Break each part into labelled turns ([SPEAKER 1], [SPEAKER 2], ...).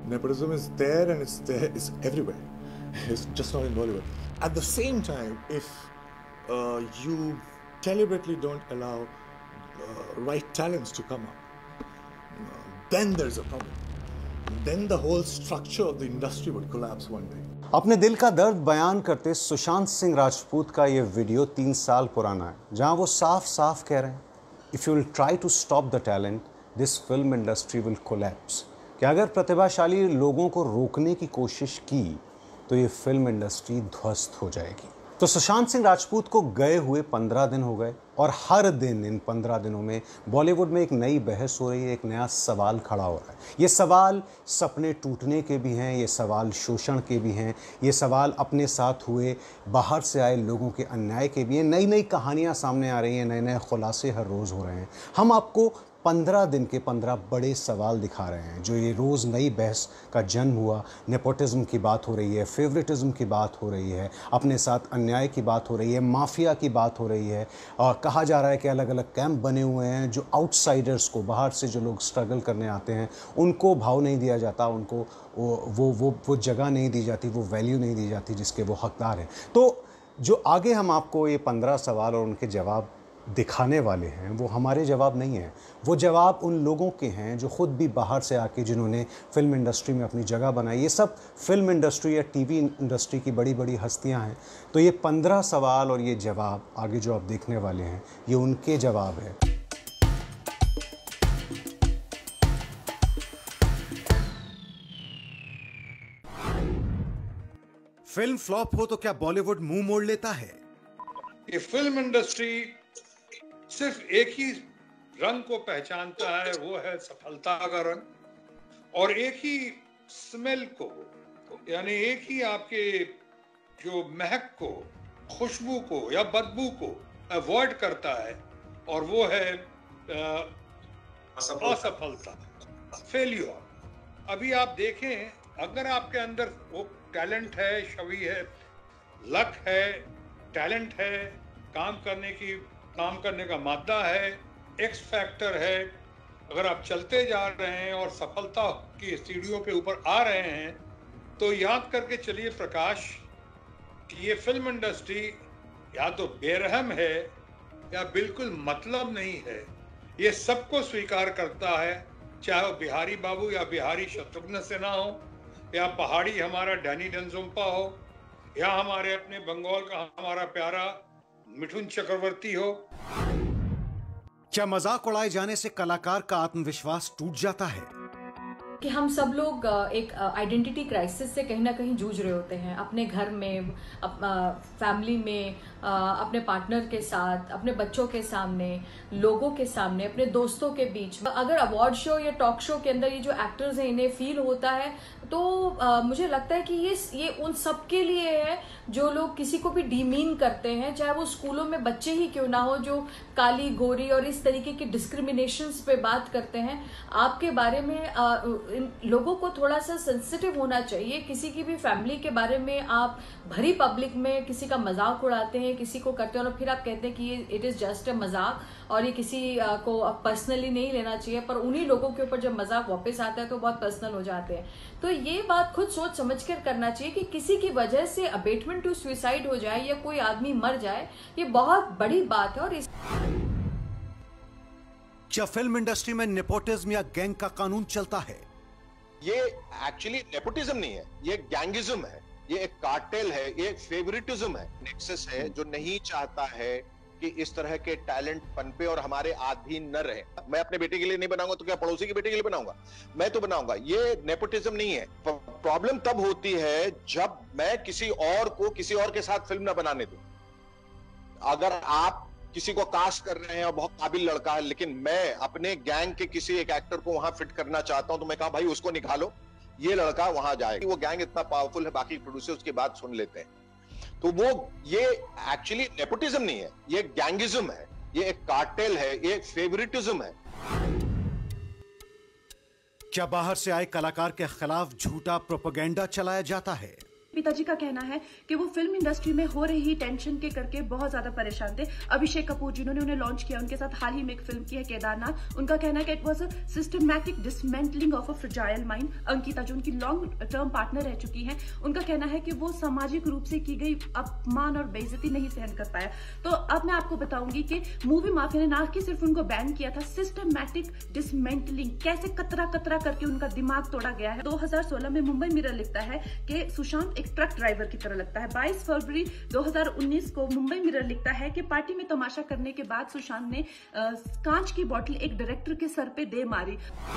[SPEAKER 1] Nepotism is there, and it's there, it's everywhere. It's just not in Bollywood. At the same time, if you deliberately don't allow right talents to come up, then there's a problem. Then the whole structure of the industry would collapse one day.
[SPEAKER 2] अपने दिल का दर्द बयान करते सुशांत सिंह राजपूत का ये video 3 साल पुराना है, जहां वो साफ साफ कह रहे हैं, if you will try to stop the talent, this film industry will collapse. कि अगर प्रतिभाशाली लोगों को रोकने की कोशिश की तो ये फिल्म इंडस्ट्री ध्वस्त हो जाएगी। तो सुशांत सिंह राजपूत को गए हुए 15 दिन हो गए, और हर दिन इन 15 दिनों में बॉलीवुड में एक नई बहस हो रही है, एक नया सवाल खड़ा हो रहा है। ये सवाल सपने टूटने के भी हैं, ये सवाल शोषण के भी हैं, ये सवाल अपने साथ हुए बाहर से आए लोगों के अन्याय के भी हैं। नई नई कहानियाँ सामने आ रही हैं, नए नए खुलासे हर रोज़ हो रहे हैं। हम आपको 15 दिन के 15 बड़े सवाल दिखा रहे हैं, जो ये रोज़ नई बहस का जन्म हुआ। नेपोटिज्म की बात हो रही है, फेवरेटिज्म की बात हो रही है, अपने साथ अन्याय की बात हो रही है, माफिया की बात हो रही है, और कहा जा रहा है कि अलग अलग कैंप बने हुए हैं, जो आउटसाइडर्स को, बाहर से जो लोग स्ट्रगल करने आते हैं, उनको भाव नहीं दिया जाता, उनको वो जगह नहीं दी जाती, वो वैल्यू नहीं दी जाती जिसके वो हकदार हैं। तो जो आगे हम आपको ये 15 सवाल और उनके जवाब दिखाने वाले हैं, वो हमारे जवाब नहीं हैं, वो जवाब उन लोगों के हैं जो ख़ुद भी बाहर से आके, जिन्होंने फिल्म इंडस्ट्री में अपनी जगह बनाई। ये सब फिल्म इंडस्ट्री या टीवी इंडस्ट्री की बड़ी बड़ी हस्तियां हैं। तो ये 15 सवाल और ये जवाब आगे जो आप देखने वाले हैं, ये उनके जवाब है। फिल्म फ्लॉप हो तो क्या बॉलीवुड मुंह मोड़ लेता है?
[SPEAKER 3] ये फिल्म इंडस्ट्री सिर्फ एक ही रंग को पहचानता है, वो है सफलता का रंग, और एक ही स्मेल को, यानी एक ही आपके जो महक को, खुशबू को या बदबू को अवॉइड करता है, और वो है असफलता, फेल्यूर। अभी आप देखें, अगर आपके अंदर वो टैलेंट है, छवि है, लक है, टैलेंट है, काम करने का मादा है, एक्स फैक्टर है, अगर आप चलते जा रहे हैं और सफलता की सीढ़ियों के ऊपर आ रहे हैं, तो याद करके चलिए प्रकाश कि ये फिल्म इंडस्ट्री या तो बेरहम है या बिल्कुल मतलब नहीं है। ये सबको स्वीकार करता है, चाहे वो बिहारी बाबू या बिहारी शत्रुघ्न सिन्हा हो, या पहाड़ी हमारा डैनी डेंजोम्पा हो, या हमारे अपने बंगाल का हमारा प्यारा मिठुन चक्रवर्ती हो।
[SPEAKER 2] क्या मजाक उड़ाए जाने से कलाकार का आत्मविश्वास टूट जाता है?
[SPEAKER 4] कि हम सब लोग एक आइडेंटिटी क्राइसिस से कहीं ना कहीं जूझ रहे होते हैं, अपने घर में, फैमिली में, अपने पार्टनर के साथ, अपने बच्चों के सामने, लोगों के सामने, अपने दोस्तों के बीच। अगर अवार्ड शो या टॉक शो के अंदर ये जो एक्टर्स हैं, इन्हें फील होता है, तो मुझे लगता है कि ये उन सब के लिए है जो लोग किसी को भी डीमीन करते हैं, चाहे वो स्कूलों में बच्चे ही क्यों ना हो, जो काली गोरी और इस तरीके की डिस्क्रिमिनेशंस पे बात करते हैं। आपके बारे में इन लोगों को थोड़ा सा सेंसिटिव होना चाहिए। किसी की भी फैमिली के बारे में आप भरी पब्लिक में किसी का मजाक उड़ाते हैं, किसी को करते हैं, और फिर आप कहते हैं कि ये इट इज जस्ट अ मजाक, और ये किसी को पर्सनली नहीं लेना चाहिए, पर उन्हीं लोगों के ऊपर जब मजाक वापस आता है तो बहुत पर्सनल हो जाते हैं। तो ये बात खुद सोच समझ कर करना चाहिए कि किसी की वजह से अबेटमेंट टू सुसाइड हो जाए या कोई आदमी मर जाए, ये बहुत बड़ी बात है। और इस
[SPEAKER 2] क्या फिल्म इंडस्ट्री में नेपोटिज्म या गैंग का कानून चलता है?
[SPEAKER 5] ये एक्चुअली नेपोटिज्म नहीं है, ये गैंगिज्म है, ये एक कार्टेल है, ये फेवरेटिज्म है, नेक्सस है जो नहीं चाहता है कि इस तरह के टैलेंट पनपे और हमारे अधीन न रहे। मैं अपने बेटे के लिए नहीं बनाऊंगा तो क्या पड़ोसी के बेटे के लिए बनाऊंगा? मैं तो बनाऊंगा। ये नेपोटिज्म नहीं है। प्रॉब्लम तब होती है जब मैं किसी और को किसी और के साथ फिल्म ना बनाने दूं। अगर आप किसी को कास्ट कर रहे हैं और बहुत काबिल लड़का है, लेकिन मैं अपने गैंग के किसी एक एक्टर को वहां फिट करना चाहता हूं, तो मैं कहा भाई उसको निकालो, ये लड़का वहां जाएगा। वो गैंग इतना पावरफुल है, बाकी प्रोड्यूसर उसकी बात सुन लेते हैं। तो वो ये एक्चुअली नेपोटिज्म नहीं है, ये गैंगिज्म है, ये एक कार्टेल है, ये एक फेवरेटिज्म है।
[SPEAKER 2] क्या बाहर से आए कलाकार के खिलाफ झूठा प्रोपेगेंडा चलाया जाता है?
[SPEAKER 6] पिताजी का कहना है कि वो फिल्म इंडस्ट्री में हो रही टेंशन के करके बहुत ज्यादा परेशान थे। अभिषेक कपूर जिन्होंने उन्हें लॉन्च किया, उनके साथ हाल ही में एक फिल्म की है केदारनाथ, उनका कहना है कि it was a systematic dismantling of a fragile mind. Ankita जो उनकी लॉन्ग टर्म पार्टनर रह चुकी हैं, उनका कहना है कि वो सामाजिक रूप से की गई अपमान और बेइज्जती नहीं सहन कर पाया। तो अब मैं आपको बताऊंगी कि मूवी माफिया ने ना कि सिर्फ उनको बैन किया था, सिस्टमैटिक डिसमेंटलिंग कैसे कतरा कतरा करके उनका दिमाग तोड़ा गया है। 2016 में मुंबई मिरर लिखता है कि सुशांत एक ट्रक ड्राइवर की तरह लगता है। 22 फरवरी 2019 को मुंबई मिरर लिखता है कि पार्टी में तमाशा करने के बाद सुशांत ने कांच की बोतल एक डायरेक्टर के सर पे दे मारी।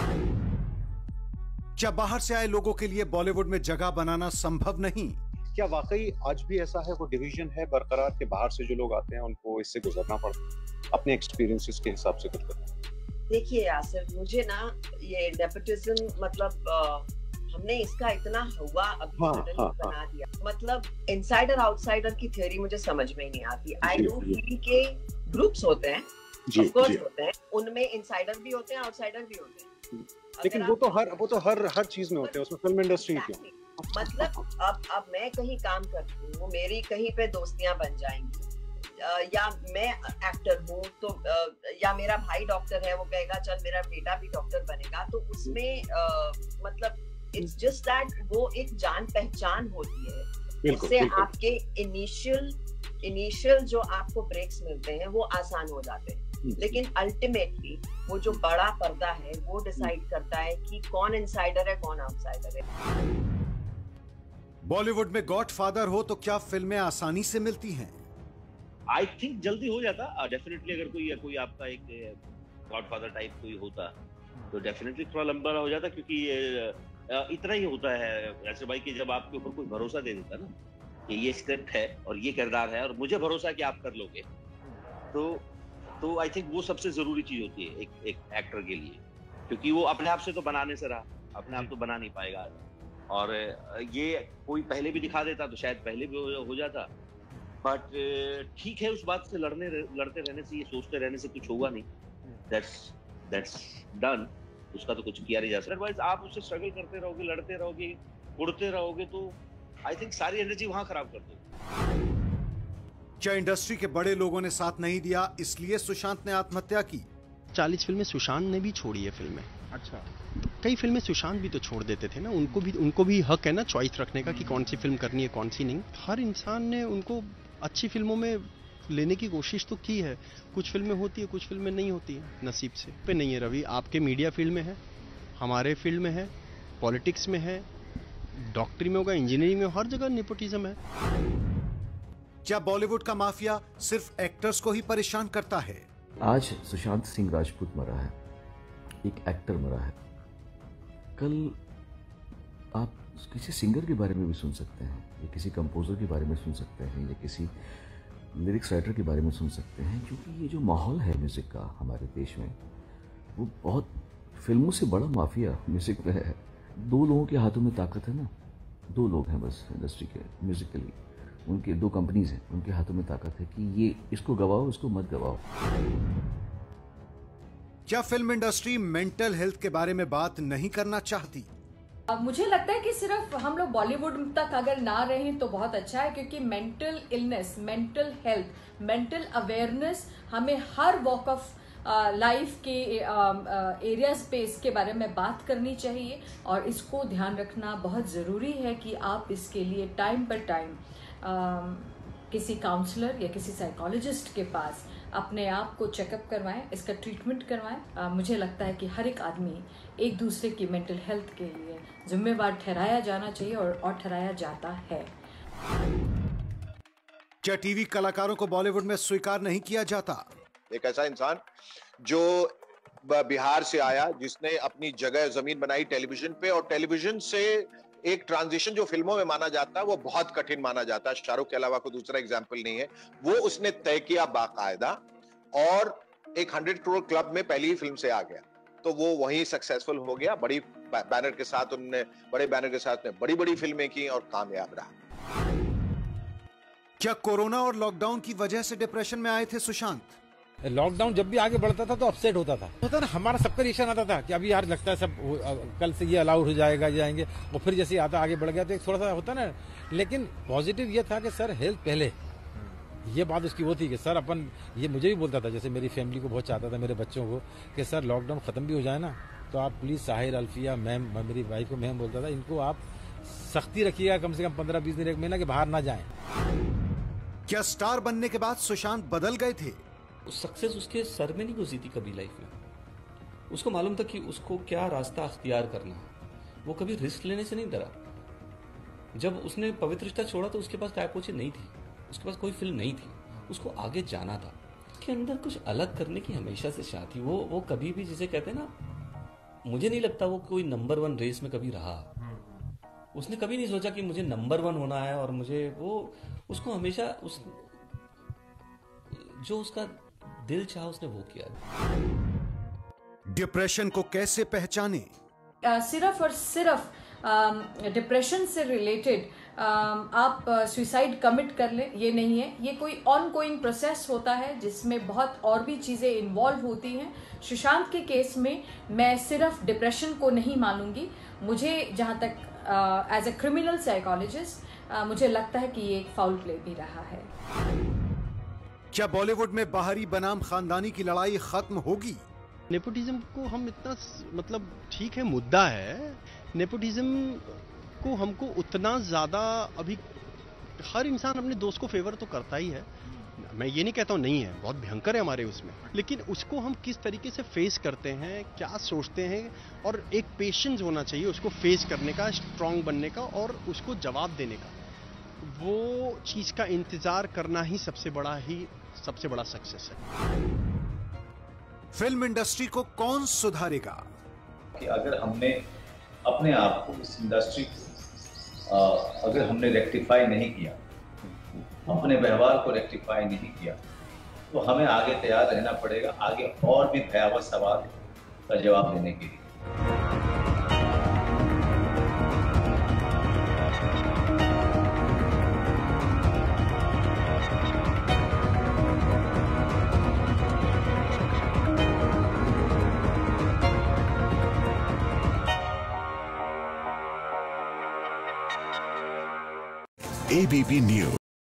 [SPEAKER 2] क्या बाहर से आए लोगों के लिए बॉलीवुड में जगह बनाना संभव नहीं?
[SPEAKER 7] क्या वाकई आज भी ऐसा है, वो डिवीजन है बरकरार के बाहर से जो लोग आते हैं उनको इससे गुजरना पड़ता, अपने एक्सपीरियंसेस के हिसाब से कुछ करना?
[SPEAKER 8] देखिए यासिर, मुझे ना ये नेपोटिज्म मतलब हमने इसका इतना हुआ अभी बना दिया, मतलब इनसाइडर आउटसाइडर की थ्योरी मुझे समझ में ही नहीं आती। आई डू फील के ग्रुप्स होते हैं, ऑफ कोर्स होते हैं, उनमें इनसाइडर भी होते हैं, आउटसाइडर भी होते हैं,
[SPEAKER 7] लेकिन वो तो हर चीज में होते हैं, उसमें फिल्म इंडस्ट्री की
[SPEAKER 8] मतलब अब मैं कहीं काम करती हूँ, मेरी कहीं पे दोस्तियां बन जाएंगी, या मैं एक्टर हूँ तो या मेरा भाई डॉक्टर है, वो कहेगा चल मेरा बेटा भी डॉक्टर बनेगा, तो उसमें मतलब इट्स जस्ट दैट वो एक जान पहचान होती है। उससे आपके इनिशियल जो आपको ब्रेक्स मिलते हैं वो आसान हो जाते हैं, लेकिन अल्टीमेटली वो जो बड़ा पर्दा है वो डिसाइड करता है कि कौन इनसाइडर है कौन आउटसाइडर है।
[SPEAKER 2] बॉलीवुड में गॉडफादर हो तो क्या फिल्में आसानी से मिलती हैं?
[SPEAKER 9] आई थिंक जल्दी हो जाता डेफिनेटली। अगर कोई आपका एक गॉडफादर टाइप कोई होता तो डेफिनेटली थोड़ा लंबा हो जाता, क्योंकि इतना ही होता है ऐसे भाई कि जब आपके ऊपर कोई भरोसा दे देता ना कि ये स्क्रिप्ट है और ये किरदार है और मुझे भरोसा है कि आप कर लोगे, तो आई थिंक वो सबसे जरूरी चीज होती है एक एक्टर के लिए, क्योंकि वो अपने आप से तो बनाने से रहा, अपने आप तो बना नहीं पाएगा। और ये कोई पहले भी दिखा देता तो शायद पहले भी हो जाता, बट ठीक है, उस बात से लड़ते रहने से, ये सोचते रहने से कुछ होगा नहीं। दैट्स डन, उसका तो कुछ किया नहीं जा सकता। अदरवाइज आप उससे स्ट्रगल करते रहोगे, लड़ते रहोगे, उड़ते रहोगे, तो आई थिंक सारी एनर्जी वहां खराब कर दोगे।
[SPEAKER 2] क्या इंडस्ट्री के बड़े लोगों ने साथ नहीं दिया, इसलिए सुशांत ने आत्महत्या की?
[SPEAKER 10] 40 फिल्में सुशांत ने भी छोड़ी है फिल्में। अच्छा, कई फिल्में सुशांत भी तो छोड़ देते थे ना, उनको भी हक है ना चॉइस रखने का कि कौन सी फिल्म करनी है कौन सी नहीं। हर इंसान ने उनको अच्छी फिल्मों में लेने की कोशिश तो की है, कुछ फिल्में होती है कुछ फिल्में नहीं होती है, नसीब से पे नहीं है। रवि, आपके मीडिया फील्ड में है, हमारे फील्ड में है, पॉलिटिक्स में है, डॉक्टरी में होगा, इंजीनियरिंग में, हर जगह नेपोटिज्म है।
[SPEAKER 2] क्या बॉलीवुड का माफिया सिर्फ एक्टर्स को ही परेशान करता है?
[SPEAKER 11] आज सुशांत सिंह राजपूत मरा है, एक एक्टर मरा है। कल आप किसी सिंगर के बारे में भी सुन सकते हैं, या किसी कंपोजर के बारे में सुन सकते हैं, या किसी लिरिक्स राइटर के बारे में सुन सकते हैं, क्योंकि ये जो माहौल है म्यूज़िक का हमारे देश में, वो बहुत फिल्मों से बड़ा माफिया म्यूज़िक में है। 2 लोगों के हाथों में ताकत है ना, 2 लोग हैं बस इंडस्ट्री के, म्यूजिकली उनके 2 कंपनीज हैं, उनके हाथों में ताकत है कि ये इसको गवाओ, इसको मत गवाओ।
[SPEAKER 2] क्या फिल्म इंडस्ट्री मेंटल हेल्थ के बारे में बात नहीं करना चाहती?
[SPEAKER 4] मुझे लगता है कि सिर्फ हम लोग बॉलीवुड तक अगर ना रहें तो बहुत अच्छा है, क्योंकि mental illness, mental health, mental awareness हमें हर वॉक ऑफ लाइफ के एरियाज पे इसके बारे में बात करनी चाहिए, और इसको ध्यान रखना बहुत ज़रूरी है कि आप इसके लिए टाइम पर टाइम किसी काउंसलर या किसी साइकोलॉजिस्ट के पास अपने आप को चेकअप करवाएं, इसका ट्रीटमेंट करवाएं। मुझे लगता है कि हर एक आदमी एक दूसरे की मेंटल हेल्थ के लिए जिम्मेवार ठहराया जाना चाहिए, और ठहराया जाता है।
[SPEAKER 2] क्या टीवी कलाकारों को बॉलीवुड में स्वीकार नहीं किया जाता?
[SPEAKER 5] एक ऐसा इंसान जो बिहार से आया, जिसने अपनी जगह जमीन बनाई टेलीविजन पे, और टेलीविजन से एक ट्रांजिशन जो फिल्मों में माना जाता है वो बहुत कठिन माना जाता है, शाहरुख के अलावा कोई दूसरा एग्जाम्पल नहीं है, वो उसने तय किया बाकायदा, और एक 100 करोड़ क्लब में पहली ही फिल्म से आ गया, तो वो वहीं सक्सेसफुल हो गया। बड़े बैनर के साथ उन्होंने बड़ी फिल्में की और कामयाब रहा।
[SPEAKER 2] क्या कोरोना और लॉकडाउन की वजह से डिप्रेशन में आए थे सुशांत?
[SPEAKER 12] लॉकडाउन जब भी आगे बढ़ता था तो अपसेट होता था ना, हमारा सबका रिएक्शन आता था कि अभी यार लगता है सब कल से ये अलाउड हो जाएगा, जाएंगे, और फिर जैसे आता आगे बढ़ गया तो एक थोड़ा सा होता ना। लेकिन पॉजिटिव ये था कि सर हेल्थ पहले, ये बात उसकी वो थी कि सर अपन, ये मुझे भी बोलता था, जैसे मेरी फैमिली को बहुत चाहता था, मेरे बच्चों को, कि सर लॉकडाउन खत्म भी हो जाए ना तो आप प्लीज साहिर, अल्फिया, मैम, मेरी वाइफ को मैम बोलता था, इनको आप सख्ती रखिएगा कम से कम 15-20 दिन, 1 महीना के बाहर ना जाएं।
[SPEAKER 2] क्या स्टार बनने के बाद सुशांत बदल गए थे?
[SPEAKER 13] सक्सेस उसके सर में नहीं घुसी थी कभी लाइफ में। उसको मालूम था कि उसको क्या रास्ता अख्तियार करना है। वो कभी रिस्क लेने से नहीं डरा। जब उसने पवित्र रिश्ता छोड़ा तो उसके पास टाइपोची नहीं थी, उसके पास कोई फिल्म नहीं थी, उसको आगे जाना था। उसके अंदर कुछ अलग करने की हमेशा से चाह थी। वो कभी भी, जिसे कहते हैं ना, मुझे नहीं लगता वो कोई नंबर 1 रेस में कभी रहा। उसने कभी नहीं सोचा कि मुझे नंबर 1 होना है, और मुझे उसको हमेशा जो उसका दिल चाहा उसने वो किया।
[SPEAKER 2] डिप्रेशन को कैसे पहचाने?
[SPEAKER 4] सिर्फ और सिर्फ डिप्रेशन से रिलेटेड आप सुसाइड कमिट कर ले, ये नहीं है। ये कोई ऑनगोइंग प्रोसेस होता है जिसमें बहुत और भी चीज़ें इन्वॉल्व होती हैं। सुशांत के केस में मैं सिर्फ डिप्रेशन को नहीं मानूंगी। मुझे जहाँ तक एज ए क्रिमिनल साइकोलॉजिस्ट मुझे लगता है कि ये एक फाउल प्ले भी रहा है।
[SPEAKER 2] क्या बॉलीवुड में बाहरी बनाम खानदानी की लड़ाई खत्म होगी?
[SPEAKER 10] नेपोटिज्म को हम इतना, मतलब ठीक है मुद्दा है, नेपोटिज्म को हमको उतना ज़्यादा, अभी हर इंसान अपने दोस्त को फेवर तो करता ही है, मैं ये नहीं कहता हूँ नहीं है, बहुत भयंकर है हमारे उसमें, लेकिन उसको हम किस तरीके से फेस करते हैं, क्या सोचते हैं, और एक पेशेंस होना चाहिए उसको फेस करने का, स्ट्रांग बनने का और उसको जवाब देने का। वो चीज़ का इंतज़ार करना ही सबसे बड़ा सक्सेस है।
[SPEAKER 2] फिल्म इंडस्ट्री को कौन सुधारेगा?
[SPEAKER 14] कि अगर हमने अपने आप को, इस इंडस्ट्री को अगर हमने रेक्टिफाई नहीं किया, अपने व्यवहार को रेक्टिफाई नहीं किया, तो हमें आगे तैयार रहना पड़ेगा, आगे और भी भयावह सवाल का जवाब देने के लिए।
[SPEAKER 15] ABP News।